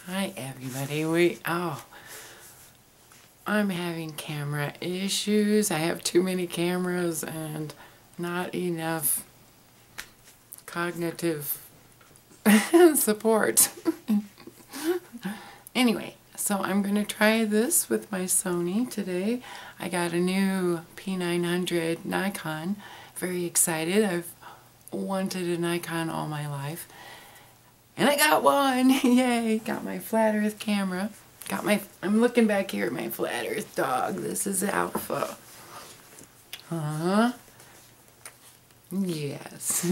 Hi everybody. I'm having camera issues. I have too many cameras and not enough cognitive support. Anyway, so I'm going to try this with my Sony today. I got a new P900 Nikon. Very excited. I've wanted a Nikon all my life. And I got one! Yay! Got my flat earth camera. I'm looking back here at my flat earth dog. This is Alpha. Yes.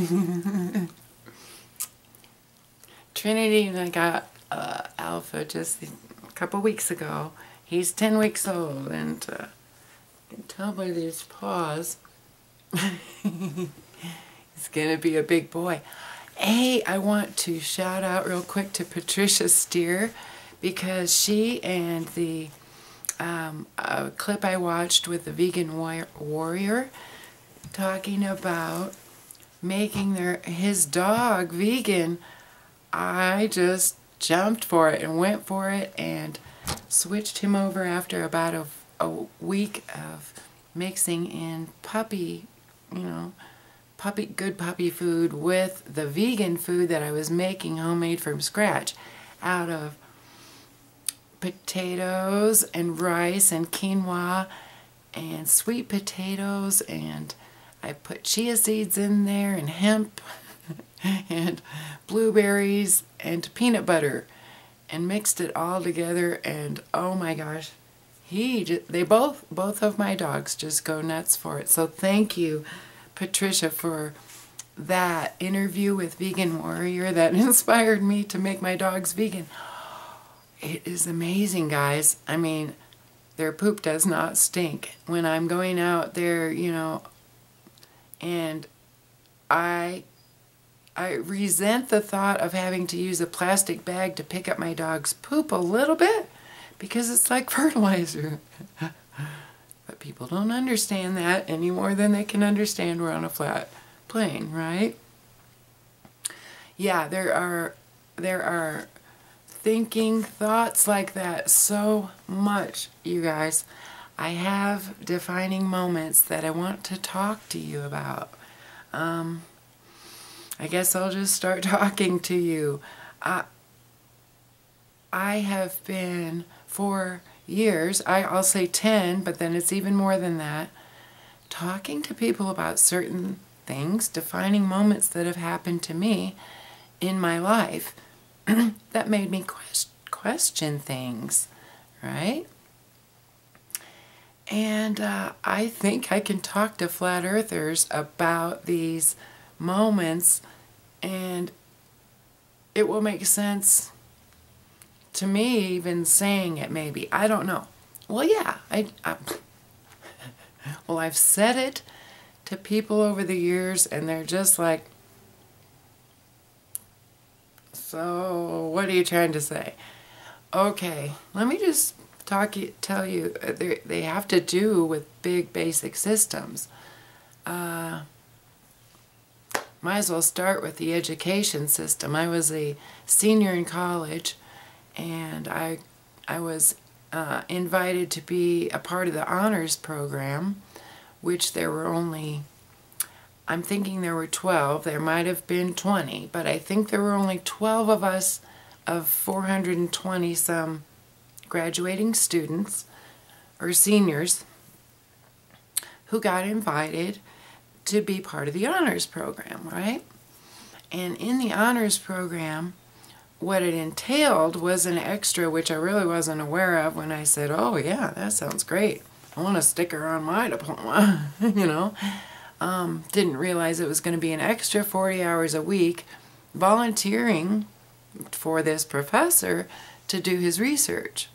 Trinity and I got Alpha just a couple weeks ago. He's 10 weeks old, and you can tell by these paws he's gonna be a big boy. Hey, I want to shout out real quick to Patricia Steer, because she and the clip I watched with the Vegan Warrior talking about making his dog vegan, I just jumped for it and went for it and switched him over after about a week of mixing in puppy, good puppy food with the vegan food that I was making homemade from scratch out of potatoes and rice and quinoa and sweet potatoes, and I put chia seeds in there and hemp and blueberries and peanut butter and mixed it all together, and oh my gosh, both of my dogs just go nuts for it. So thank you, Patricia, for that interview with Vegan Warrior that inspired me to make my dogs vegan. It is amazing, guys. I mean, their poop does not stink. When I'm going out there, and I resent the thought of having to use a plastic bag to pick up my dog's poop a little bit, because it's like fertilizer. But people don't understand that any more than they can understand we're on a flat plane, right? Yeah, there are thinking thoughts like that so much, you guys. I have defining moments that I want to talk to you about. I guess I'll just start talking to you. I have been for years, I'll say 10, but then it's even more than that, talking to people about certain things, defining moments that have happened to me in my life that made me question things, right? And I think I can talk to flat earthers about these moments, and it will make sense to me even saying it, maybe. I don't know. Well, yeah, well, I've said it to people over the years, and they're just like, so what are you trying to say? Okay, let me just tell you, they have to do with big basic systems. Might as well start with the education system. I was a senior in college, and I was invited to be a part of the honors program, which there were only, I'm thinking there were 12, there might have been 20, but I think there were only 12 of us of 420 some graduating students or seniors who got invited to be part of the honors program, right? And in the honors program, what it entailed was an extra, which I really wasn't aware of when I said, oh yeah, that sounds great, I want a sticker on my diploma, didn't realize it was going to be an extra 40 hours a week volunteering for this professor to do his research.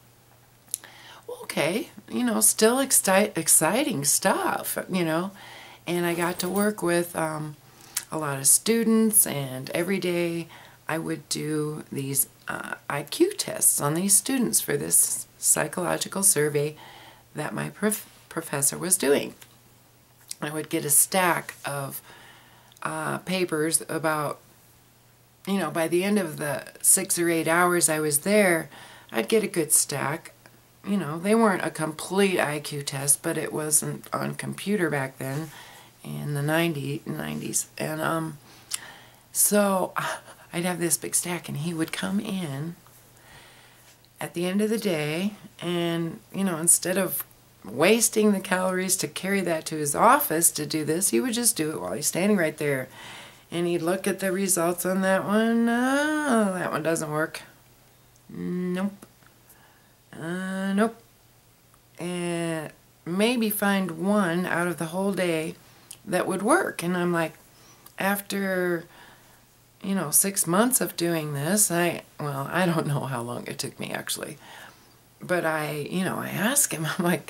Okay, still exciting stuff, and I got to work with a lot of students, and every day I would do these IQ tests on these students for this psychological survey that my professor was doing. I would get a stack of papers about you know, by the end of the 6 or 8 hours I was there, I'd get a good stack. You know, they weren't a complete IQ test, but it wasn't on computer back then in the 90s. And so I'd have this big stack, and he would come in at the end of the day, and, you know, instead of wasting the calories to carry that to his office to do this, he would just do it while he's standing right there. And he'd look at the results on that one. Oh, that one doesn't work. Nope. Nope. And maybe find one out of the whole day that would work. And I'm like, after, you know, 6 months of doing this, well, I don't know how long it took me actually, but I asked him, I'm like,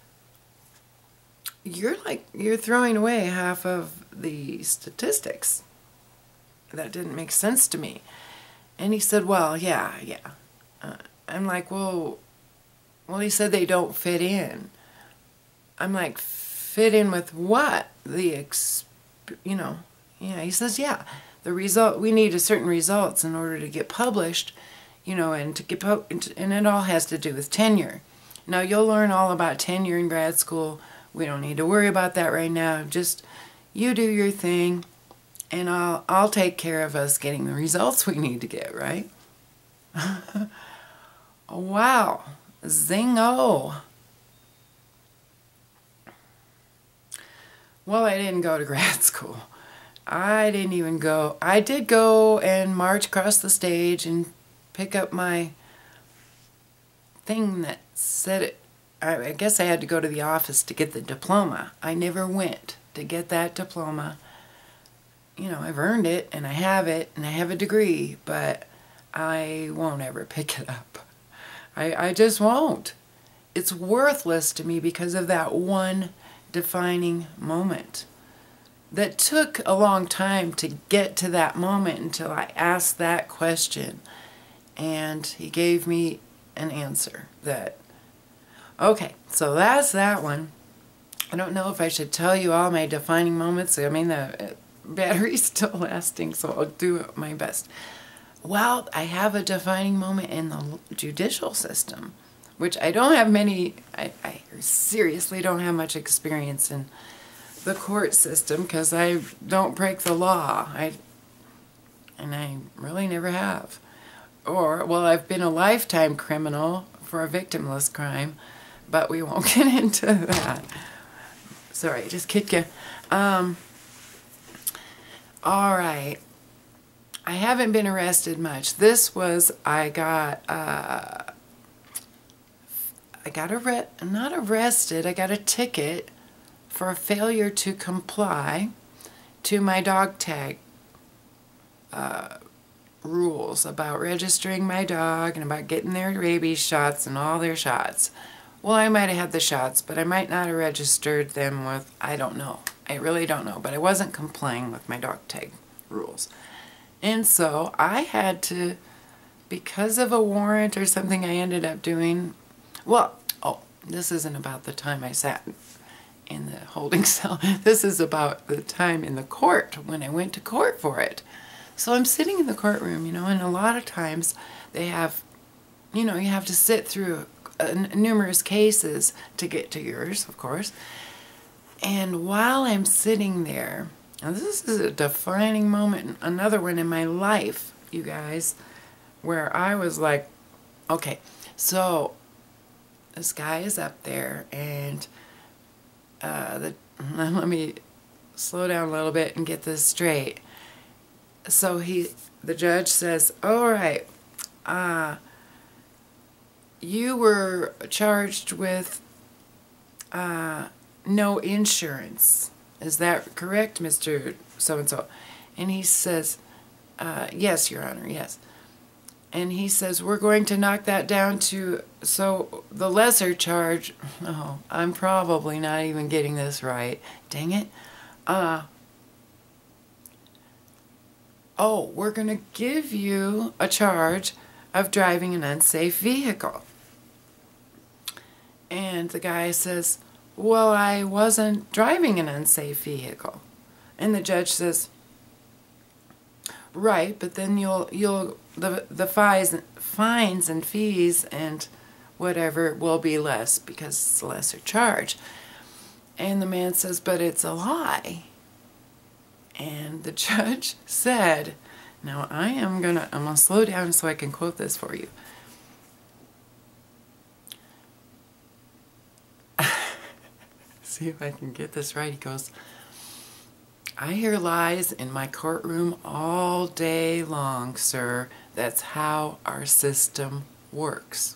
you're throwing away half of the statistics. That didn't make sense to me. And he said, well, yeah. I'm like, well, he said they don't fit in. I'm like, fit in with what? Yeah, he says, yeah, the result, we need a certain results in order to get published, you know, and to get, and it all has to do with tenure. Now, you'll learn all about tenure in grad school. We don't need to worry about that right now. Just, you do your thing, and I'll take care of us getting the results we need to get, right? Wow. Zingo. Well, I didn't go to grad school. I didn't even go. I did go and march across the stage and pick up my thing that said it. I guess I had to go to the office to get the diploma. I never went to get that diploma. You know, I've earned it, and I have it, and I have a degree, but I won't ever pick it up. I just won't. It's worthless to me because of that one defining moment. That took a long time to get to that moment until I asked that question. And he gave me an answer that, okay, so that's that one. I don't know if I should tell you all my defining moments. I mean, the battery's still lasting, so I'll do my best. Well, I have a defining moment in the judicial system, which I don't have many, I seriously don't have much experience in the court system because I don't break the law. And I really never have. Or, well, I've been a lifetime criminal for a victimless crime, but we won't get into that. Sorry, just kicked you. All right. I haven't been arrested much. This was, not arrested, I got a ticket for a failure to comply to my dog tag rules about registering my dog and about getting their rabies shots and all their shots. Well, I might have had the shots, but I might not have registered them with, I don't know. I really don't know, but I wasn't complying with my dog tag rules. And so I had to, because of a warrant or something I ended up doing, well, oh, this isn't about the time I sat in the holding cell. This is about the time in the court when I went to court for it. So I'm sitting in the courtroom, you know, and a lot of times they have, you know, you have to sit through numerous cases to get to yours, of course. And while I'm sitting there, and this is a defining moment, another one in my life, you guys, where I was like, okay, so this guy is up there, and let me slow down a little bit and get this straight. So the judge says, all right, you were charged with no insurance. Is that correct, Mr. So-and-so? And he says, yes, Your Honor, yes. And he says, we're going to knock that down to, so the lesser charge, oh, I'm probably not even getting this right. Dang it. Oh, we're going to give you a charge of driving an unsafe vehicle. And the guy says, well, I wasn't driving an unsafe vehicle. And the judge says, Right, but then the fines and fees and whatever will be less because it's a lesser charge. And the man says, but it's a lie. And the judge said, now I'm gonna slow down so I can quote this for you. See if I can get this right. He goes, I hear lies in my courtroom all day long, sir. That's how our system works.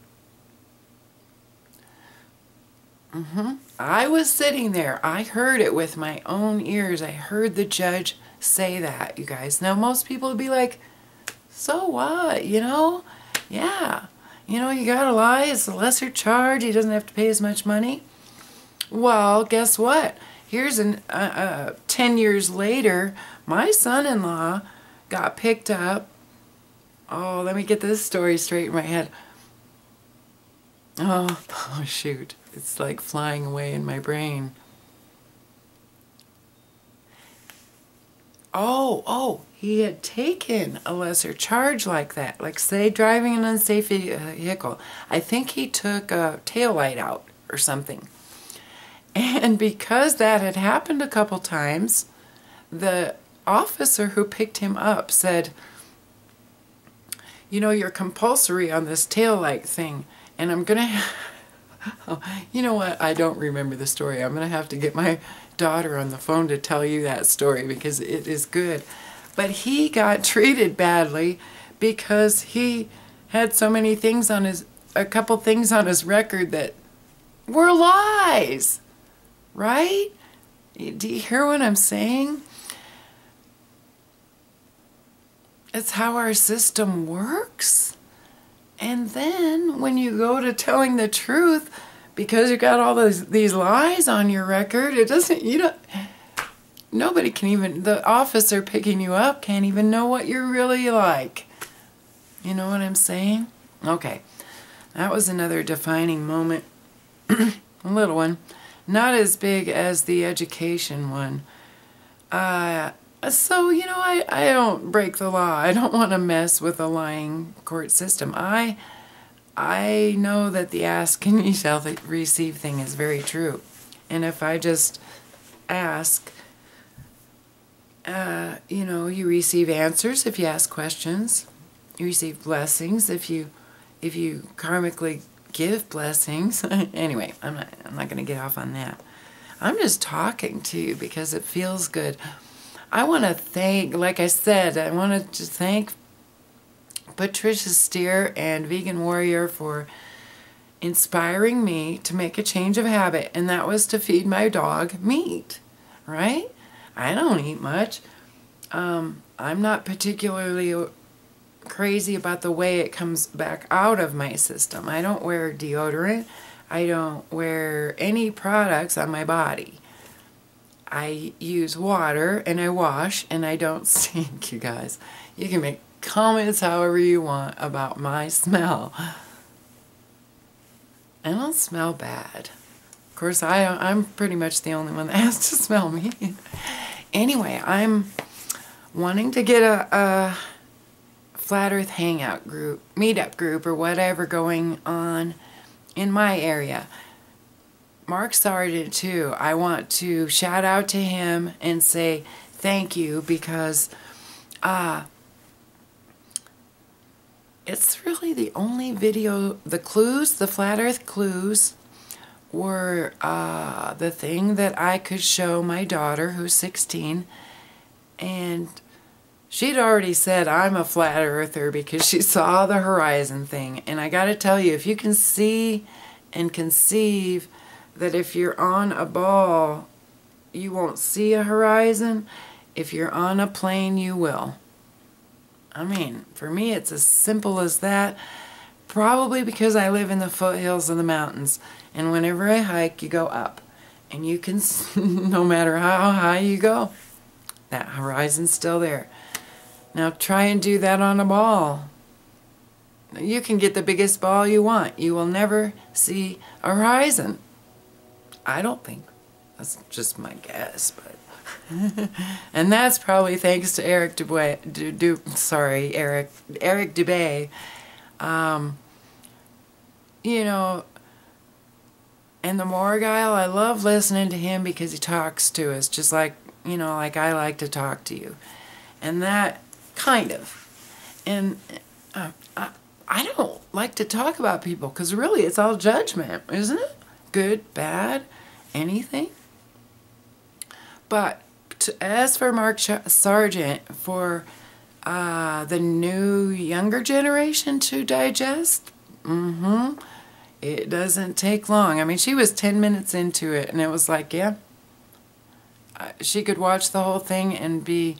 I was sitting there. I heard it with my own ears. I heard the judge say that, you guys. Now, most people would be like, so what, you know? Yeah, you know, you gotta lie. It's a lesser charge. He doesn't have to pay as much money. Well, guess what? Here's 10 years later, my son-in-law got picked up. Oh, let me get this story straight in my head. Oh, shoot. It's like flying away in my brain. Oh, he had taken a lesser charge like that. Like, say, driving an unsafe vehicle. I think he took a taillight out or something. And because that had happened a couple times, the officer who picked him up said, you know, you're compulsory on this taillight thing, and I'm going to... Oh, you know what? I don't remember the story. I'm going to have to get my daughter on the phone to tell you that story because it is good. But he got treated badly because he had so many things on a couple things on his record that were lies. Right? Do you hear what I'm saying? It's how our system works. And then when you go to telling the truth, because you got all these lies on your record, it doesn't, nobody can even, the officer picking you up can't even know what you're really like. You know what I'm saying? Okay. That was another defining moment. A little one. Not as big as the education one. So, you know, I don't break the law. I don't want to mess with a lying court system. I know that the ask and ye shall receive thing is very true. And if I just ask, you know, you receive answers if you ask questions. You receive blessings if you karmically give blessings. Anyway, I'm not going to get off on that. I'm just talking to you because it feels good. I want to thank, like I said, I want to thank Patricia Steer and Vegan Warrior for inspiring me to make a change of habit, and that was to feed my dog meat, right? I don't eat much. I'm not particularly crazy about the way it comes back out of my system. I don't wear deodorant. I don't wear any products on my body. I use water and I wash and I don't stink, you guys. You can make comments however you want about my smell. I don't smell bad. Of course, I'm pretty much the only one that has to smell me. Anyway, I'm wanting to get a Flat Earth hangout group, meetup group, or whatever going on in my area. Mark started it too. I want to shout out to him and say thank you because it's really the only video, the clues, the Flat Earth clues were the thing that I could show my daughter who's 16, and she'd already said I'm a flat earther because she saw the horizon thing. And I gotta tell you, if you can see and conceive that if you're on a ball, you won't see a horizon. If you're on a plane, you will. I mean, for me, it's as simple as that. Probably because I live in the foothills of the mountains. And whenever I hike, you go up. And you can, no matter how high you go, that horizon's still there. Now try and do that on a ball. You can get the biggest ball you want. You will never see a horizon. I don't think. That's just my guess, but And that's probably thanks to Eric Eric Dubay. You know, and the Morgile, I love listening to him because he talks to us just like, you know, like I like to talk to you. And that kind of. And I don't like to talk about people because really it's all judgment, isn't it? Good, bad, anything. But as for Mark Sargent, for the new younger generation to digest, it doesn't take long. I mean, she was 10 minutes into it, and it was like, yeah, she could watch the whole thing and be,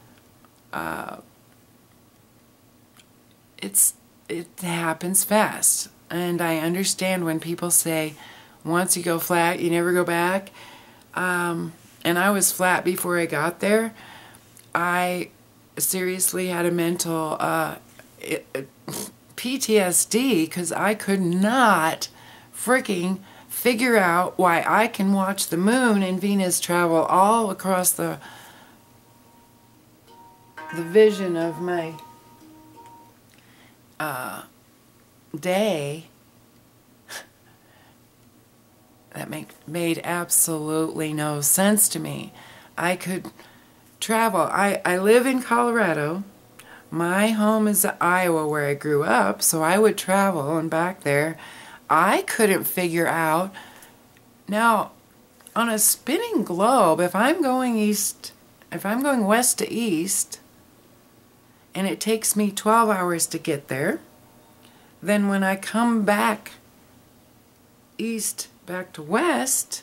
it happens fast. And I understand when people say, once you go flat, you never go back. And I was flat before I got there. I seriously had a mental PTSD because I could not freaking figure out why I can watch the moon and Venus travel all across the vision of my day. That made absolutely no sense to me. I could travel. I live in Colorado. My home is Iowa where I grew up, so I would travel and back there. I couldn't figure out. Now, on a spinning globe, if I'm going west to east, and it takes me 12 hours to get there, then when I come back east back to west,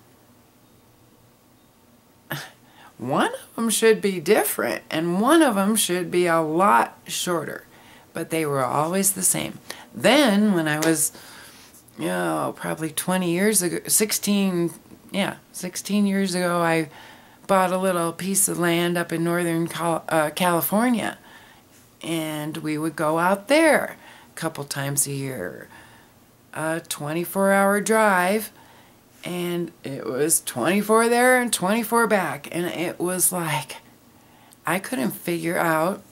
one of them should be different and one of them should be a lot shorter, but they were always the same. Then when I was, you know, probably 20 years ago, 16 years ago, I bought a little piece of land up in northern California, and we would go out there a couple times a year. A 24-hour drive, and it was 24 there and 24 back, and it was like I couldn't figure out.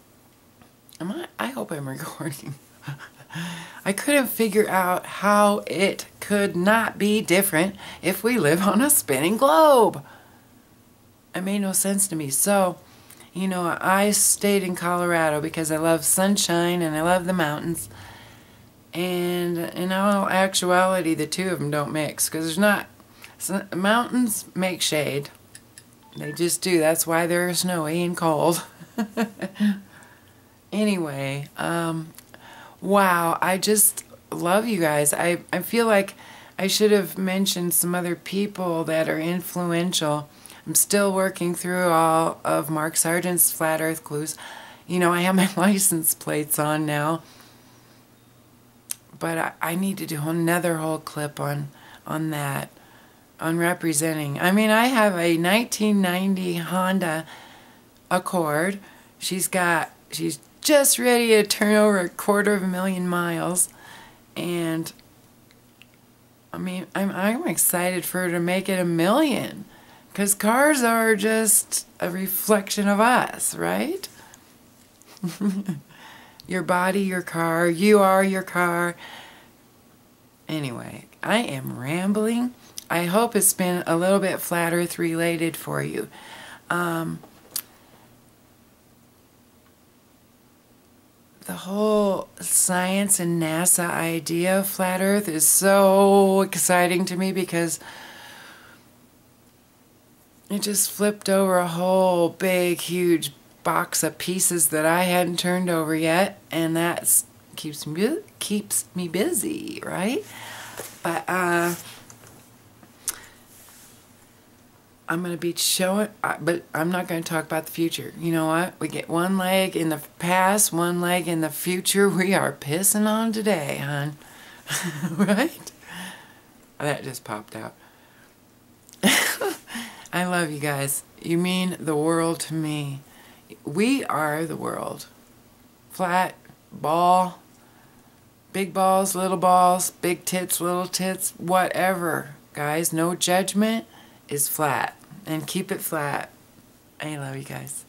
I hope I'm recording. I couldn't figure out how it could not be different if we live on a spinning globe. It made no sense to me. So, you know, I stayed in Colorado because I love sunshine and I love the mountains. And in all actuality, the two of them don't mix because there's not. Mountains make shade. They just do. That's why they're snowy and cold. Anyway, wow, I just love you guys. I feel like I should have mentioned some other people that are influential. I'm still working through all of Mark Sargent's Flat Earth Clues. You know, I have my license plates on now. But I need to do another whole clip on that, on representing. I mean, I have a 1990 Honda Accord. She's just ready to turn over 250,000 miles. And, I mean, I'm excited for her to make it 1 million. Because cars are just a reflection of us, right? Your body, your car, you are your car. Anyway, I am rambling. I hope it's been a little bit flat earth related for you. The whole science and NASA idea of flat earth is so exciting to me because it just flipped over a whole big, huge box of pieces that I hadn't turned over yet, and that keeps me busy, right? But I'm going to be showing, but I'm not going to talk about the future. You know what? We get one leg in the past, one leg in the future. We are pissing on today, hon. Right? That just popped out. I love you guys. You mean the world to me. We are the world. Flat, ball, big balls, little balls, big tits, little tits, whatever. Guys, no judgment is flat. and keep it flat. I love you guys.